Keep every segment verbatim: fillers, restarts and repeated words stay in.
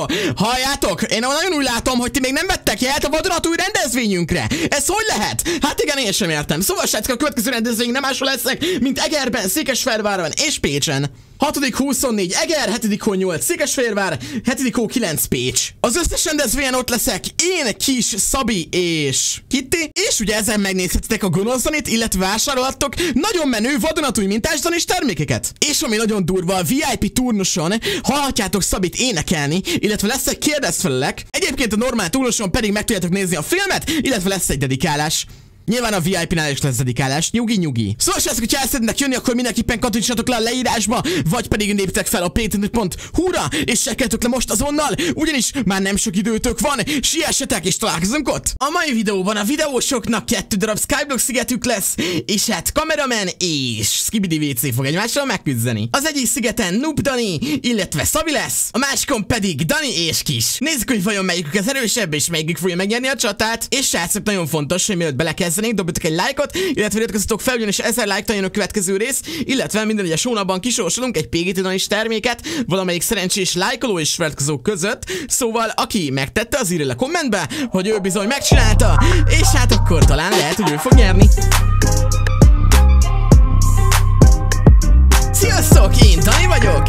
Halljátok, én nagyon úgy látom, hogy ti még nem vettek jelt a vadonatúj rendezvényünkre. Ez hogy lehet? Hát igen, én sem értem. Szóval srácok, a következő rendezvény nem máshol lesznek, mint Egerben, Székesfehérváron és Pécsen. hatodik huszonnégy Eger, hetedik hó nyolc Székesfehérvár, hetedik hó kilenc Pécs. Az összes rendezvényen ott leszek én, Kis, Szabi és Kitty, és ugye ezen megnézhetitek a gonosz Danit, illetve vásárolhattok nagyon menő vadonatúj mintás Danis termékeket. És ami nagyon durva, a vé i pé turnuson hallhatjátok Szabit énekelni, illetve leszek kérdezfelelek. Egyébként a normál turnuson pedig meg tudjátok nézni a filmet, illetve lesz egy dedikálás. Nyilván a vé i pé-nál is lesz dedikálás, nyugi-nyugi. Szóval srácok, hogyha el szeretnének jönni, akkor mindenképpen kattintsatok le a leírásba, vagy pedig léptek fel a pé gé té pont hú-ra, és csekkeljetek le most azonnal, ugyanis már nem sok időtök van, siessetek és találkozunk ott. A mai videóban a videósoknak kettő darab Skyblock szigetük lesz, és hát Kameraman és Skibidi vé cé fog egymással megküzdeni. Az egyik szigeten Noob Dani, illetve Szabi lesz, a másikon pedig Dani és Kis. Nézzük, hogy vajon melyikük az erősebb, és melyikük fogja megnyerni a csatát. És srácok, nagyon fontos, hogy mielőtt belekezdenénk, dobjatok egy lájkot, illetve iratkozzatok fel, ugyanis ezer lájktal jön a következő rész, illetve minden egyes hónapban kisorsolunk egy pé gé té Danis terméket valamelyik szerencsés lájkoló és feliratkozók között. Szóval aki megtette, az írja le kommentbe, hogy ő bizony megcsinálta, és hát akkor talán lehet, hogy ő fog nyerni. Sziasztok, én Dani vagyok!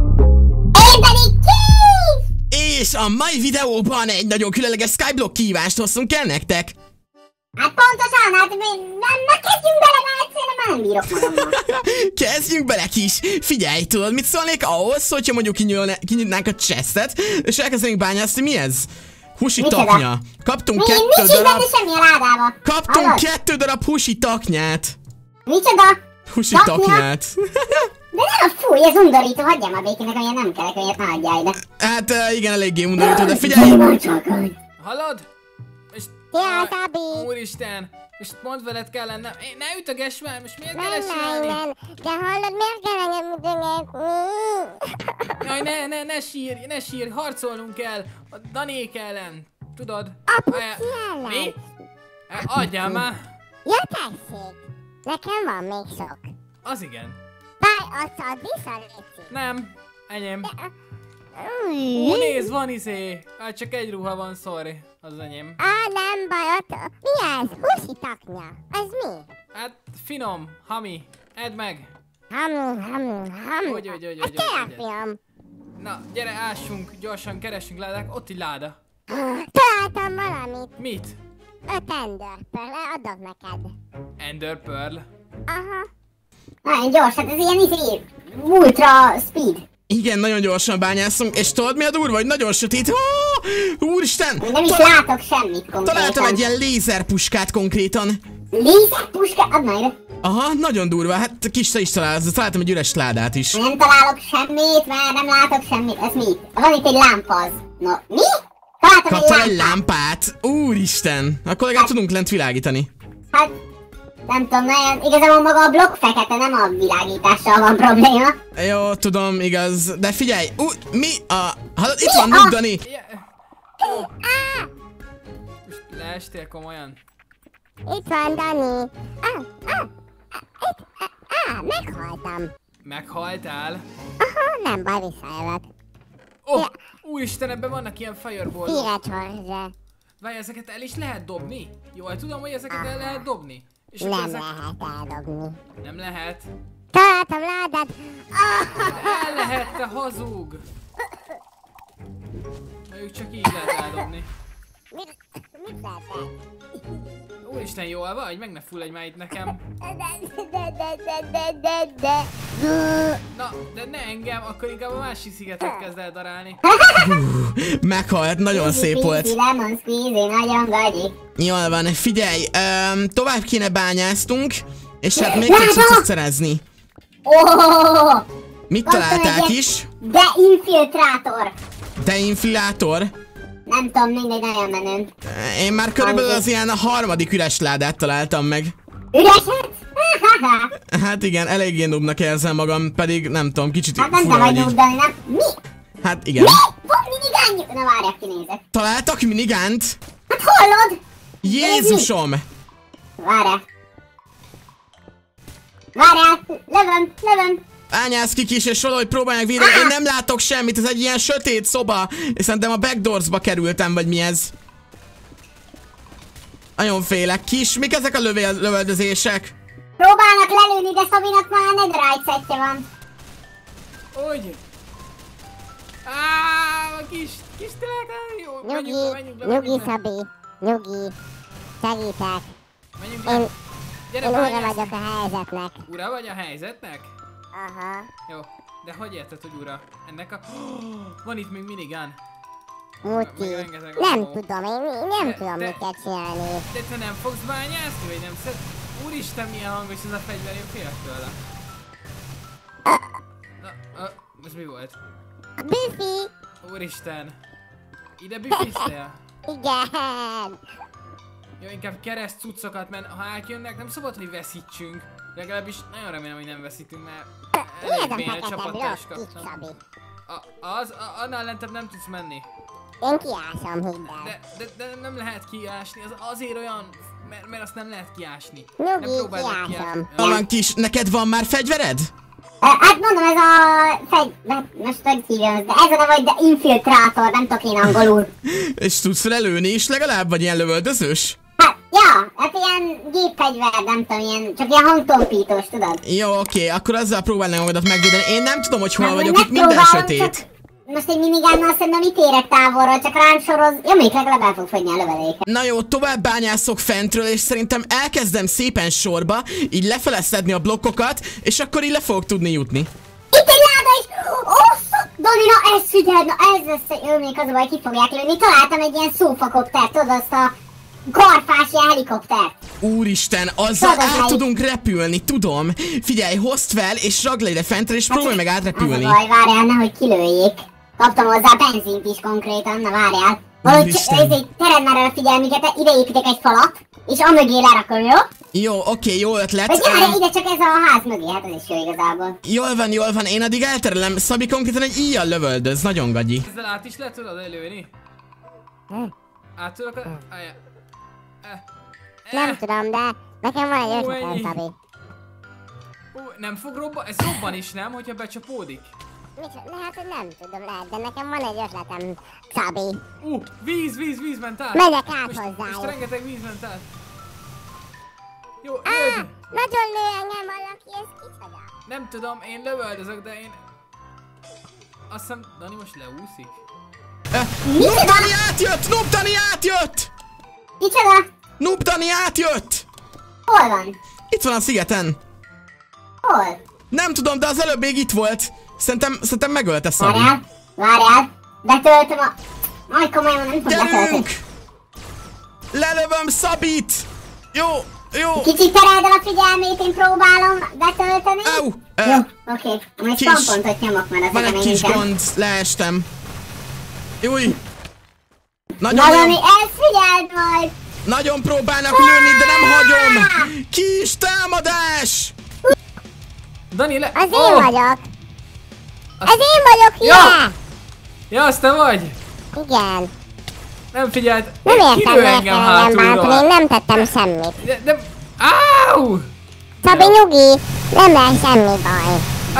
Én pedig Kis! És a mai videóban egy nagyon különleges Skyblock kihívást hoztunk el nektek. Hát pontosan, hát nem, nem kezdjünk bele, mert egyszerűen már nem bírok magammal. Kezdjünk bele, Kis! Figyelj, tudod mit szólnék ahhoz, hogyha mondjuk kinyitnánk a chestet, és elkezdenénk bányászni, mi ez? Húsi taknya. Kaptunk mi, kettő nincs darab... Nincs semmi a ládába. Kaptunk Hallod? kettő darab húsi taknyát. Micsoda? Húsi Taknya? taknyát. De nem, fúj, ez undorító, hagyjam a békének, amilyen nem kell, hogy ne hagyjál ide. Hát uh, igen, eléggé undorító, de figyelj! Hallod? És... Jaj, Szabi! Úristen! És mondd veled kellene, ne, ne ütögess már, most miért kell Nem, ezt nem, csinálni? nem, de hallod, miért kell engem ütögetni? Jaj, ne, ne, ne sírj, ne sírj, harcolnunk kell a Danék ellen, tudod? Apuci ellen? Mi? Adjál már! Ja, tessék! Nekem van még sok. Az igen. Báj, azt add vissza, légy. Nem, enyém. Ú, nézd, van izé. Hát csak egy ruha van, sorry. Az enyém. Á, nem baj, ott... Mi ez? Húsi taknya. Ez mi? Hát finom, hami. Edd meg. Hamu, hamu, hamu. Hogy, hogy, hogy, Ez hogy, tényleg hogy, fiam. Na, gyere, ássunk, gyorsan keressünk ládák. Ott egy láda. Találtam valamit. Mit? Öt Ember, adok neked. Ender Pearl. Aha. Nagyon gyors, hát ez ilyen izé, ultra speed. Igen, nagyon gyorsan bányászunk, és tudod mi a durva, hogy nagyon sötét. Oh, úristen! Nem is látok semmit konkrétan. Találtam egy ilyen lézerpuskát konkrétan. Lézerpuska? Add már ide. Aha, nagyon durva, hát Kis, te is találsz, találtam egy üres ládát is. Nem találok semmit, mert nem látok semmit. Ez mi? Van itt egy lámpa az. No, mi? Találtam Kaptál egy egy lámpát. lámpát? Úristen! Akkor legalább tudunk lent világítani. Hát, nem tudom, nagyon, igazából maga a blokk fekete, nem a világítással van probléma. Jó, tudom, igaz. De figyelj, ú, mi a... Hallod, itt Mi van a- Noob Dani. Yeah. Á, Most leestél komolyan. itt van Dani. Á, á, á, á, meghaltam. Meghaltál? Aha, nem baj, visszajövök. Ó, oh, úristen, ebben vannak ilyen fireballok. Pirecsorze. Várj, ezeket el is lehet dobni? Jól tudom, hogy ezeket el lehet dobni? És Nem akkor ezek... lehet eldobni. Nem lehet. Találtam ládát. El lehet, te hazug! Mondjuk csak így lehet eldobni. Mit, mit lehet? Úristen, jól vagy? Meg ne fulladj már itt nekem. De, de, de, de, de, de, de. Na, de ne engem, akkor inkább a másik szigetet kezd el darálni. Meghalt, nagyon szép volt. Easy lemon squeezy, nagyon gagyi. Jól van, figyelj, um, tovább kéne bányáztunk, és hát még kell tudsz szerezni. Oh! Mit találtál is? Deinfiltrátor. Deinfiltrátor? Nem tudom, mindegy, nagyon menő. Én már körülbelül az ilyen a harmadik üres ládát találtam meg. Üreset? Hát igen, eléggé noobnak érzem magam, pedig nem tudom, kicsit Hát nem te fura, vagy hogy így. noob, Dani, nem? Mi? Hát igen. Mi? Van minigánjuk? Na várjak, kinézek. Találtak minigánt? Hát hallod? Jézusom! Várjál. Várjál, lövöm, lövöm. Ányász ki kis, és valahogy próbálják védeni. Én nem látok semmit, ez egy ilyen sötét szoba. És szerintem a backdoorsba kerültem, vagy mi ez. Nagyon félek. Kis, mik ezek a lövél, lövöldözések? Próbálnak lelőni, de Szabinak már netherite setje van. Úgy. Áááá, a kis, kis tényleg jó. Nyugi, Menjünk le, menjünk le, nyugi menjünk le. Szabi, nyugi. Segítek. Menjünk Én, le. Gyere, én ura bányász. vagyok a helyzetnek. Ura vagy a helyzetnek? Aha. Jó, de hogy érted, hogy ura? Ennek a... Van itt még minigun. Muti. Meg rengeteg Nem ammo. tudom, én én nem De- tudom de- mit kell csinálni. De te nem fogsz bányászni, vagy nem szed? Úristen, milyen hangos ez a fegyver, én félek tőle. Na, a, ez mi volt? Büfi! Úristen. Ide büfiztél? Igen! Jó, inkább kereszt cuccokat, mert ha átjönnek, nem szabad, hogy veszítsünk. Legalábbis nagyon remélem, hogy nem veszítünk, mert Mi ez elég a béna fekete csapattáska. blokk itt, Szabi? A, az, a, annál lentebb nem tudsz menni. Én kiásom, hidd el. De, de, de nem lehet kiásni, az azért olyan, mert, mert azt nem lehet kiásni. Nyugi, Nem próbáld meg kiásom. kiásni. Van kis, neked van már fegyvered? Hát mondom, ez a fegy... most hogy hívjam, de ez a neve, hogy de infiltrátor, nem tudok én angolul. És tudsz lelőni is legalább, vagy ilyen lövöldözős? Hát, ja, hát ilyen géppegyver, nem tudom, ilyen, csak ilyen hangtompítós, tudod? Jó, oké, akkor azzal próbálnám magadat megvédeni. Én nem tudom, hogy hol Hát, vagyok, itt minden megpróbálom, sötét. csak most egy minigánnal szerintem itt érek távolra, csak rám soroz... Jó, még legalább el fog fogyni a lövedéket. Na jó, tovább bányászok fentről, és szerintem elkezdem szépen sorba, így lefele szedni a blokkokat, és akkor így le fogok tudni jutni. Itt egy láda is! Osz! Dani, na ez figyeld, na ez lesz, jó, még az a baj, ki fogják lőni. Találtam egy ilyen szófakoptert, tudod, azt a karfás ilyen helikoptert. Úristen, azzal Tudod, át melyik? tudunk repülni, tudom. Figyelj, hozd fel, és ragd le ide fentre, és próbálj meg Az átrepülni. a baj, várjál, nehogy kilőjék. Kaptam hozzá benzint is konkrétan, na várjál. Valahogy Úristen. ezért tered már el a figyelmüket, ide építek egy falat, és amögé lerakom, jó? Jó, oké, jó ötlet. Vagy gyere Ám, ide csak ez a ház mögé, hát ez is jó igazából. jól van, jól van, én addig elterelem. Szabi konkrétan egy íjjal lövöldöz, nagyon gagyi. Ezzel át is le tudod előni? Át tudok a... Álljá. Eh. Nem Eh. tudom, de nekem van egy Ó, ötletem, ennyi. Szabi. Ú, nem fog robban? Ez robban is nem, hogyha becsapódik? Mit, lehet, hogy nem tudom, lehet, de nekem van egy ötletem, Szabi. Ú, víz, víz, víz ment át! Megyek át most, hozzájuk. most rengeteg víz ment át. Jó, Á, jöjj! nagyon lő engem valaki, ez kicsoda? Nem tudom, én lövöldözök, de én... Azt hiszem, Dani most leúszik. Noob Dani átjött! Noob Dani átjött! Micsoda? Noob Dani átjött! Hol van? Itt van a szigeten. Hol? Nem tudom, de az előbb még itt volt. Szerintem, szerintem megölte Szabi. Várjál, várjál. Betöltöm a... Majd komolyan nem tudom betölteni. Gyerünk! Lelövöm Szabit! Jó, jó. Kicsit tereld el a figyelmét, én próbálom betölteni. Au! Jó, Ö, oké. Majd kis- spampontot nyomok, mert Van ezek egy a kis minigun. gond, leestem. Júj! Nagyon, Na, Dani, nagyon, ezt figyeld majd! nagyon próbálnak lőni, de nem hagyom! Kis támadás! Dani, le... Az Ó! én vagyok. Ez én vagyok, Ja! hülye! Ja, azt te vagy! Igen. Nem figyelt! Nem értem, Kilő miért engem kell engem bántani, én hátulról! nem tettem semmit. De, de... Áú! Szabi, nyugi, nem lesz semmi baj.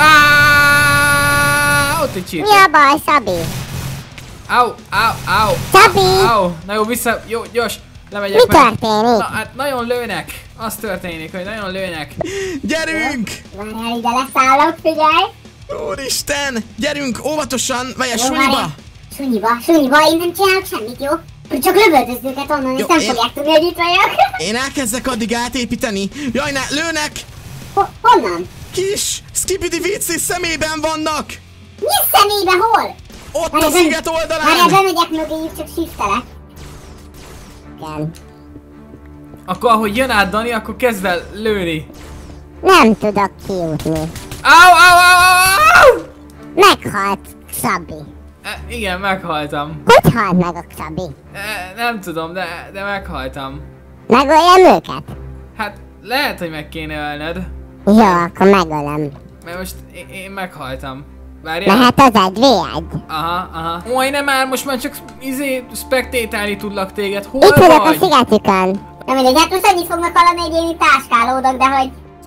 Áááá! Ott egy csirke. Mi a baj, Szabi? Áú, áú, áú. Szabi! Áú. Na jó, vissza, jó, gyors. Lemegyek Mi meg. történik? Na, hát nagyon lőnek. Az történik, hogy nagyon lőnek. Gyerünk! Várjál, ide leszállok, figyelj! Úristen! Gyerünk, óvatosan, vagy a Jó, sunyiba! várjál. Sunyiba, sunyiba, én nem csinálok semmit, jó? Csak lövöldözd őket onnan, és Jó, nem én- fogják tudni, hogy itt vagyok. Én elkezdek addig átépíteni. Jaj, ne, lőnek! Ho- honnan? Kis Skibidi vicci szemében vannak! Mi szemébe, hol? Ott a Várjál, sziget Várjál, oldalán! bemegyek mögéjük, csak shiftelek. Igen. Akkor ahogy jön át Dani, akkor kezd el lőni. Nem tudok kijutni. Áú, áú, áú, áú! Meghalt Szabi. E, igen, meghaltam. Hogy halt meg a Szabi? E, nem tudom, de, de meghaltam. Megöljam őket? Hát lehet, hogy meg kéne ölned. Jó, akkor megölöm. Mert most én, én meghaltam. Várjál. Lehet az egy vé egy. Aha, aha. Ó, nem már, most már csak izé spektétálni tudlak téged. Hol Itt vagyok a vagy? szigetükön. Nem mindegy, hát most annyit fognak hallani, hogy én itt táskálódok, de hogy...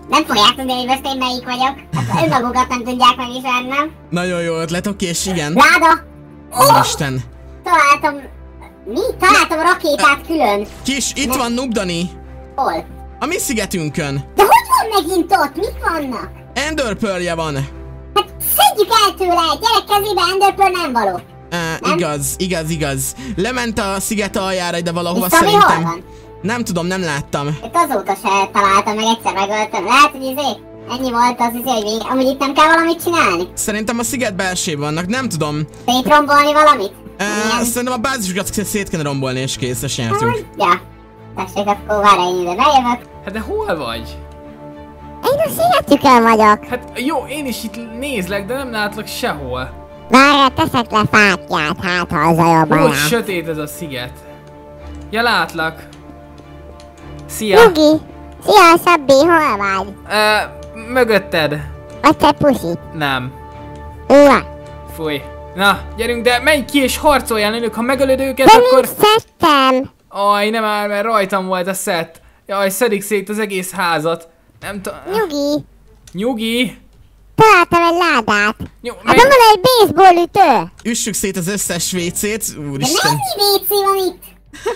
Nem fogják tudni, hogy most én melyik vagyok. Hát önmagukat nem tudják megismerni, nem? Nagyon jó ötlet, oké, és igen. Láda! Úristen. Találtam... Mi? Találtam a rakétát külön. Kis, itt van Noob Dani. Hol? A mi szigetünkön. De hogy van megint ott? Mik vannak? Ender Pearl-je van. Hát szedjük el tőle, egy gyerek kezébe Ender Pearl nem való. Uh, igaz, igaz, igaz. Lement a sziget aljára, de valahova és Szabi szerintem. hol van? Nem tudom, nem láttam. Itt azóta se találtam, meg egyszer megöltem. Lehet, hogy izé, ennyi volt az izé, hogy végig. Amúgy itt nem kell valamit csinálni? Szerintem a sziget belsejében vannak, nem tudom. Szétrombolni valamit? Uh, szerintem a bázisukat szét kéne rombolni és készes nyertünk. Ja. Tessék, akkor várj én ide bejövök. Hát de hol vagy? Én a szigetükön vagyok. Hát jó, én is itt nézlek, de nem látlak sehol. Várjál, teszek le fákját, hát ha az a jobban Hogy jár. sötét ez a sziget. Ja, látlak. Szia. Nyugi! Szia, Szabbi, hol vagy? Uh, mögötted. Vagy te pusi? Nem. Ua! Fúj. Na, gyerünk, de menj ki és harcoljál önök, ha megölöd őket, De akkor... nincs szedtem! Aj, nem áll, mert rajtam volt a szett. Jaj, szedik szét az egész házat. Nem tudom... Nyugi! Nyugi! Találtam egy ládát! Nyug, Hát meg... van egy baseball ütő! Üssük szét az összes vécét. De Úristen. mennyi vé cé van itt?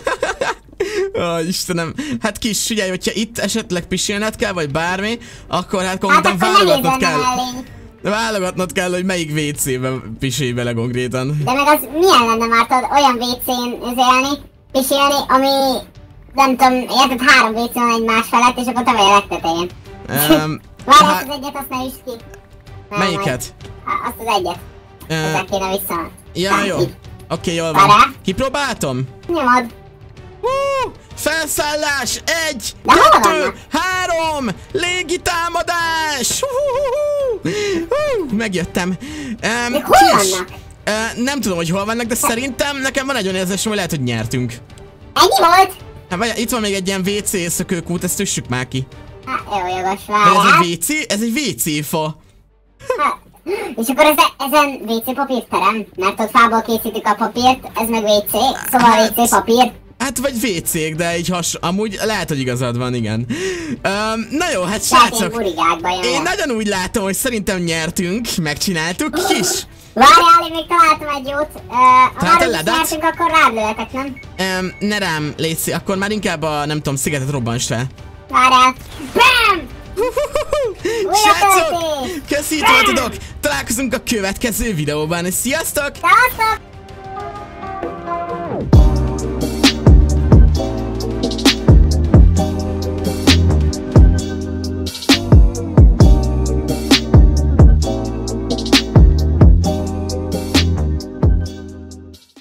Ó, Istenem. Hát Kis, figyelj, hogyha itt esetleg pisilned kell, vagy bármi, akkor hát Hát konkrétan akkor válogatnod nehéz kell. lenne mellény. Válogatnod kell, hogy melyik vécébe pisilj bele konkrétan. De meg az milyen lenne már tudod olyan vé cén üzélni, pisilni, ami nem tudom, érted, három vé cé van egymás felett, és akkor te vagy a legtetején. Um, Várj, há- azt az egyet, azt ne üsd ki. Nem, melyiket? majd. Azt az egyet. Ezzel Uh, kéne vissza. ja, jó. Oké, okay, jól Várjál. van. Kipróbáltam? Nyomod. Hú, felszállás! Egy, De hol kettő, vannak? három! Légitámadás! Hú, hú, hú, hú, megjöttem. Um, De hol Kis, vannak? uh, nem tudom, hogy hol vannak, de szerintem nekem van egy olyan érzésem, hogy lehet, hogy nyertünk. Ennyi volt? Hát várjál, itt van még egy ilyen vé cé szökőkút, ezt üssük már ki. Hát jó, jogos, De ez várjál. egy vé cé? Ez egy vé cé fa. Hát, és akkor ezen, ezen vé cé papírterem, mert ott fából készítik a papírt, ez meg vé cé, szóval Hát- vé cé papír. Hát vagy vé cék, de így has... Amúgy lehet, hogy igazad van, igen. Um, na jó, hát Tehát én srácok. burigákba Én jövök. nagyon úgy látom, hogy szerintem nyertünk, megcsináltuk. Kis. Várjál, én még találtam egy jót. Uh, ha Találtál már is ledát? nyertünk, akkor rád lőhetek, nem? Um, ne rám, létszi, akkor már inkább a, nem tudom, szigetet robbansd fel. Várjál. BAM! Srácok, töltés! köszi, itt voltatok. Találkozunk a következő videóban. Sziasztok! Sziasztok!